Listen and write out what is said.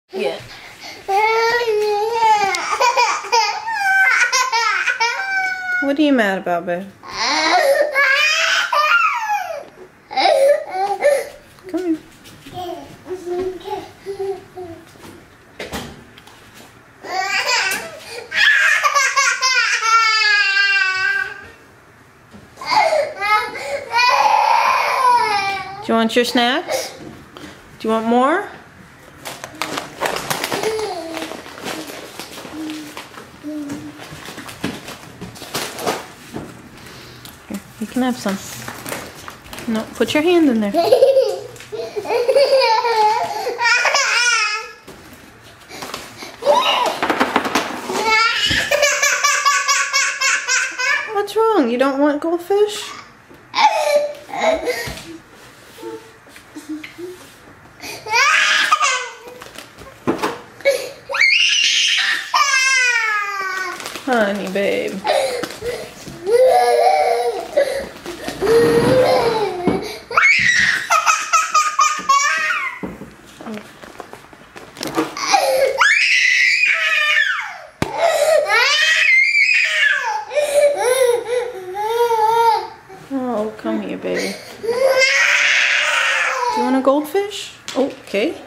Yeah. What are you mad about, babe? Come here. Do you want your snacks? Do you want more? Here, you can have some. No, put your hand in there. What's wrong? You don't want goldfish? Honey, babe. Oh, come here, baby. Do you want a goldfish? Okay.